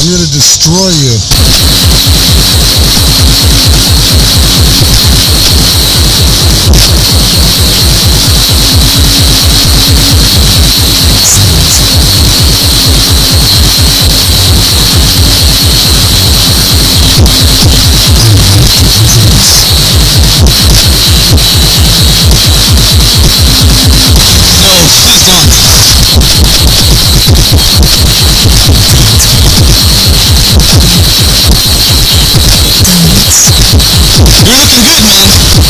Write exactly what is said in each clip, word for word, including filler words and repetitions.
I'm gonna destroy you. Yo, speak on it. You're looking good, man.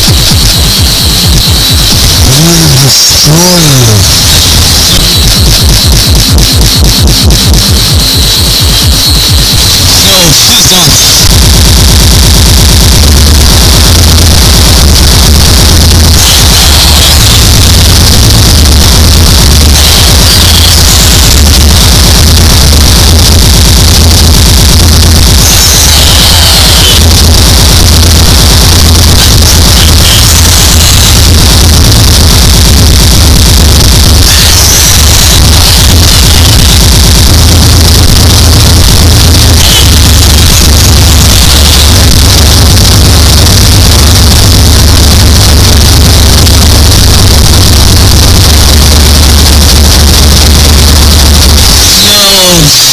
I'm gonna destroy you. Yo, speak on it. Yo.